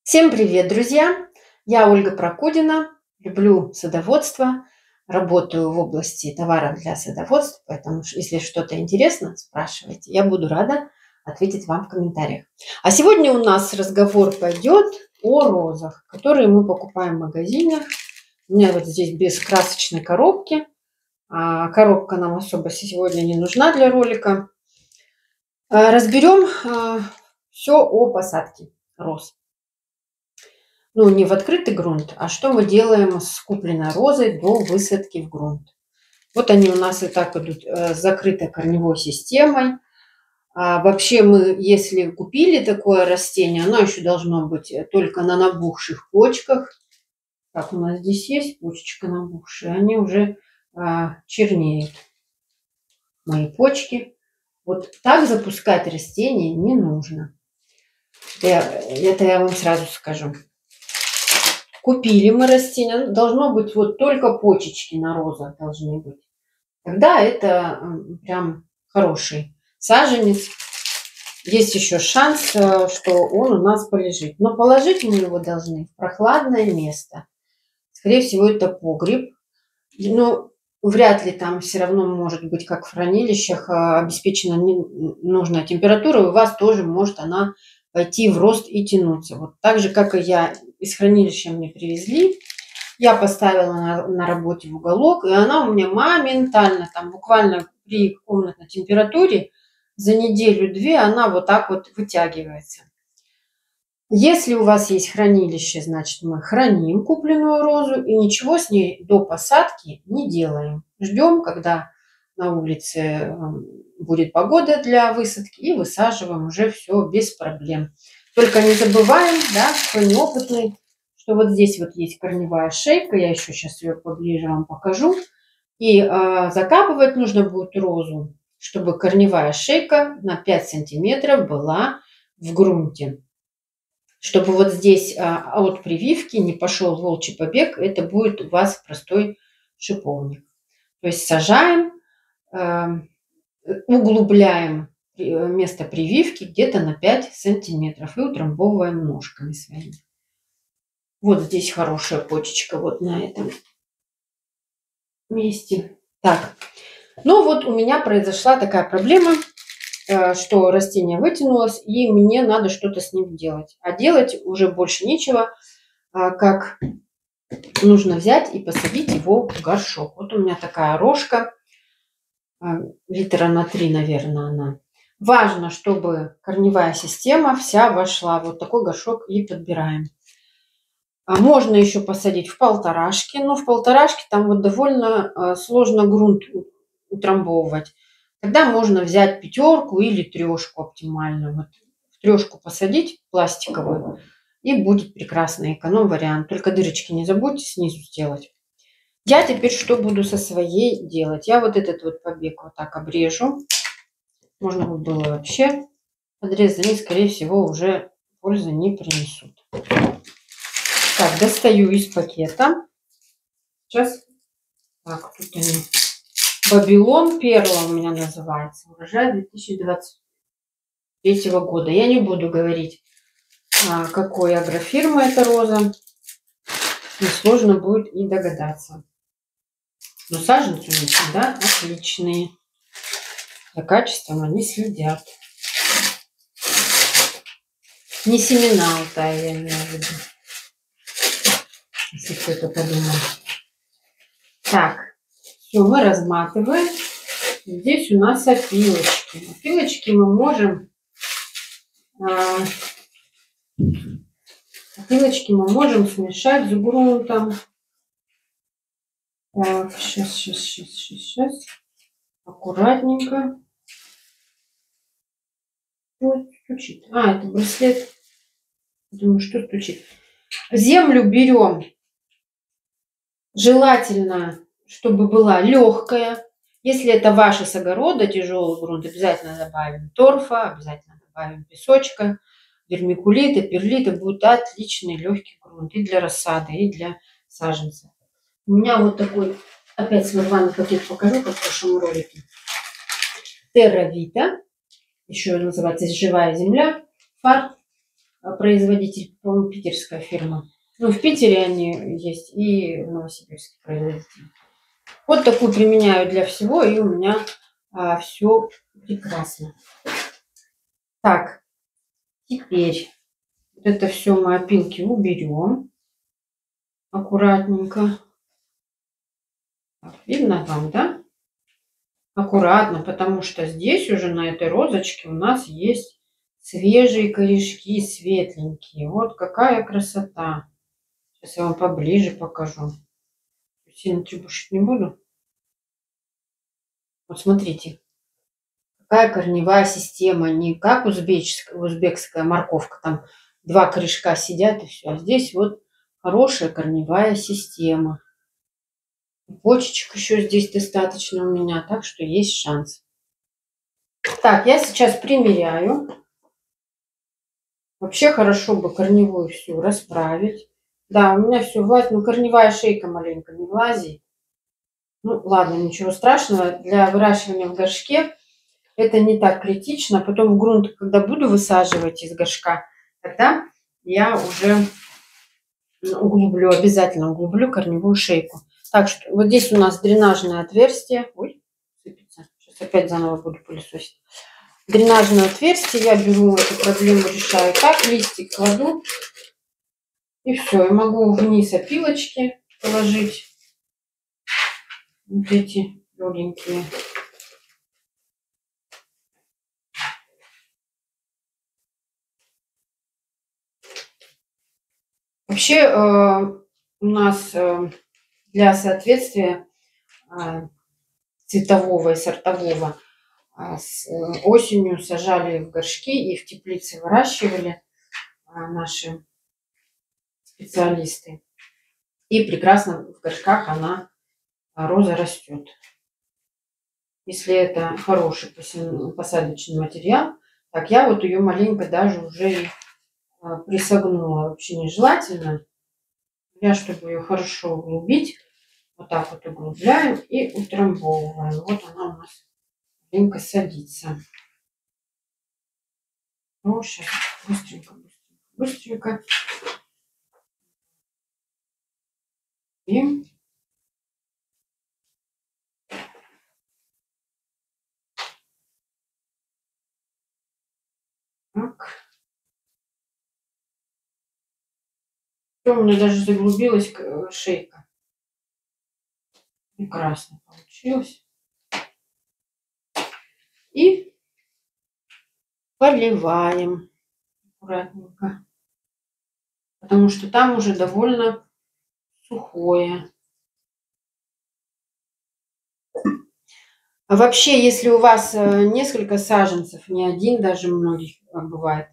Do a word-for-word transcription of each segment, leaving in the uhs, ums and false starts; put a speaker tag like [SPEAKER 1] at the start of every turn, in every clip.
[SPEAKER 1] Всем привет, друзья! Я Ольга Прокудина, люблю садоводство, работаю в области товаров для садоводства, поэтому если что-то интересно, спрашивайте. Я буду рада ответить вам в комментариях. А сегодня у нас разговор пойдет о розах, которые мы покупаем в магазинах. У меня вот здесь без красочной коробки. А коробка нам особо сегодня не нужна для ролика. Разберем все о посадке роз. Ну, не в открытый грунт, а что мы делаем с купленной розой до высадки в грунт. Вот они у нас и так идут с закрытой корневой системой. А вообще мы, если купили такое растение, оно еще должно быть только на набухших почках. Так, у нас здесь есть почечка набухшая, они уже а, чернеют, мои почки. Вот так запускать растение не нужно. Это, это я вам сразу скажу. Купили мы растение, должно быть вот только почечки на розах должны быть. Тогда это прям хороший саженец. Есть еще шанс, что он у нас полежит. Но положить мы его должны в прохладное место. Скорее всего, это погреб. Но вряд ли там все равно может быть, как в хранилищах, обеспечена нужная температура. У вас тоже может она пойти в рост и тянуться. Вот так же, как и я, из хранилища мне привезли. Я поставила на, на работе в уголок, и она у меня моментально, там буквально при комнатной температуре, за неделю-две она вот так вот вытягивается. Если у вас есть хранилище, значит мы храним купленную розу и ничего с ней до посадки не делаем. Ждем, когда на улице будет погода для высадки, и высаживаем уже все без проблем. Только не забываем, да, кто неопытный, что вот здесь вот есть корневая шейка, я еще сейчас ее поближе вам покажу. И э, закапывать нужно будет розу, чтобы корневая шейка на пять сантиметров была в грунте. Чтобы вот здесь э, от прививки не пошел волчий побег, это будет у вас простой шиповник. То есть сажаем, э, углубляем место прививки где-то на пять сантиметров и утрамбовываем ножками своими. Вот здесь хорошая почечка, вот на этом месте. Так, ну вот у меня произошла такая проблема, что растение вытянулось, и мне надо что-то с ним делать. А делать уже больше нечего, как нужно взять и посадить его в горшок. Вот у меня такая рожка, литра на три, наверное, она. Важно, чтобы корневая система вся вошла. Вот такой горшок и подбираем. А можно еще посадить в полторашке, но в полторашке там вот довольно сложно грунт утрамбовывать. Тогда можно взять пятерку или трешку оптимально. Вот в трешку посадить пластиковую, и будет прекрасный эконом-вариант. Только дырочки не забудьте снизу сделать. Я теперь что буду со своей делать? Я вот этот вот побег вот так обрежу. Можно было вообще подрезать, они, скорее всего, уже пользы не принесут. Так, достаю из пакета. Сейчас. Так, тут они. Babylon Perla у меня называется. Урожай две тысячи двадцать третьего года. Я не буду говорить, какой агрофирмы эта роза. Несложно будет и догадаться. Но саженцы у них всегда отличные. За качеством они следят. Не семена Алтая, я имею в виду. Если кто-то подумал. Так, все, мы разматываем. Здесь у нас опилочки. Опилочки мы можем... А, опилочки мы можем смешать с грунтом. Так, сейчас, сейчас, сейчас, сейчас, сейчас. Аккуратненько. Вот, стучит. А, это браслет. Думаю, что стучит. Землю берем. Желательно, чтобы была легкая. Если это ваши с огорода тяжелый грунт, обязательно добавим торфа, обязательно добавим песочка, вермикулита, перлита. Будет отличный легкий грунт и для рассады, и для саженца. У меня вот такой, опять сморванный пакет покажу, как в прошлом ролике. Терра Вита, еще называется живая земля, фарт. производитель, по-моему, питерская фирма. Ну, в Питере они есть и в Новосибирске производитель. Вот такую применяю для всего, и у меня а, все прекрасно. Так, теперь вот это все мы опилки уберем аккуратненько. Так, видно вам, да? Аккуратно, потому что здесь уже на этой розочке у нас есть свежие корешки, светленькие. Вот какая красота. Сейчас я вам поближе покажу. Сильно требушить не буду. Вот смотрите, какая корневая система. Не как узбекская, узбекская морковка. Там два корешка сидят и все. А здесь вот хорошая корневая система. Почечек еще здесь достаточно у меня, так что есть шанс. Так, я сейчас примеряю. Вообще хорошо бы корневую всю расправить. Да, у меня все влазит, но корневая шейка маленько не влазит. Ну, ладно, ничего страшного. Для выращивания в горшке это не так критично. Потом в грунт, когда буду высаживать из горшка, тогда я уже углублю, обязательно углублю корневую шейку. Так что вот здесь у нас дренажное отверстие. Ой, сыпется. Сейчас опять заново буду пылесосить. Дренажное отверстие. Я беру эту проблему, решаю так. Листик кладу. И все. Я могу вниз опилочки положить. Вот эти легенькие. Вообще э, у нас э, для соответствия э, цветового и сортового э, с, э, осенью сажали в горшки и в теплице выращивали э, наши специалисты. И прекрасно в горшках она, роза, растет. Если это хороший посадочный материал, так я вот ее маленько даже уже и присогнула. Вообще нежелательно. Я, чтобы ее хорошо углубить, вот так вот углубляем и утрамбовываем. Вот она у нас маленько садится. Ну, сейчас быстренько, быстренько, быстренько. И так. У меня даже заглубилась шейка. Прекрасно получилось. И поливаем аккуратненько. Потому что там уже довольно сухое. А вообще, если у вас несколько саженцев, не один, даже многих бывает,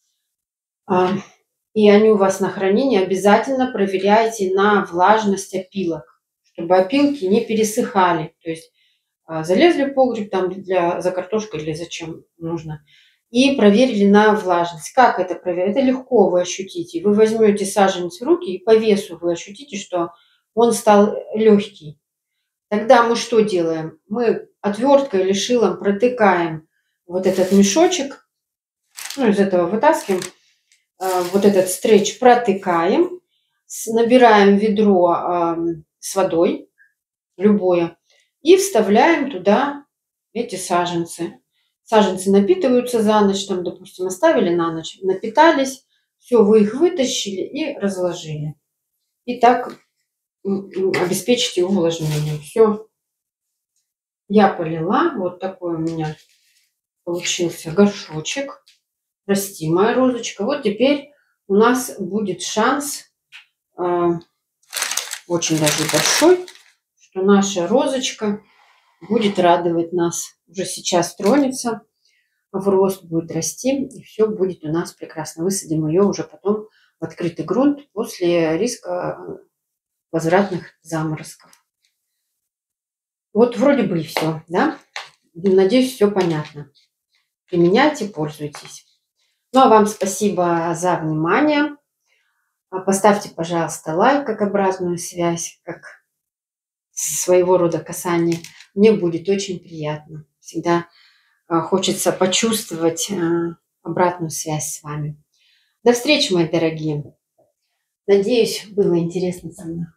[SPEAKER 1] и они у вас на хранении, обязательно проверяйте на влажность опилок, чтобы опилки не пересыхали. То есть залезли в погреб там для, за картошкой или зачем нужно, и проверили на влажность. Как это проверить? Это легко вы ощутите. Вы возьмете саженец в руки, и по весу вы ощутите, что он стал легкий. Тогда мы что делаем? Мы отверткой или шилом протыкаем вот этот мешочек, ну, из этого вытаскиваем, вот этот стрейч протыкаем, набираем ведро с водой, любое, и вставляем туда эти саженцы. Саженцы напитываются за ночь, там, допустим, оставили на ночь, напитались, все, вы их вытащили и разложили. И так обеспечите увлажнение. Все. Я полила. Вот такой у меня получился горшочек. Расти, моя розочка. Вот теперь у нас будет шанс, э, очень даже большой, что наша розочка будет радовать нас. Уже сейчас тронется в рост, будет расти, и все будет у нас прекрасно. Высадим ее уже потом в открытый грунт после риска возвратных заморозков. Вот вроде бы и все, да? Надеюсь, все понятно. Применяйте, пользуйтесь. Ну, а вам спасибо за внимание. Поставьте, пожалуйста, лайк, как обратную связь, как своего рода касание. Мне будет очень приятно. Всегда хочется почувствовать обратную связь с вами. До встречи, мои дорогие. Надеюсь, было интересно со мной.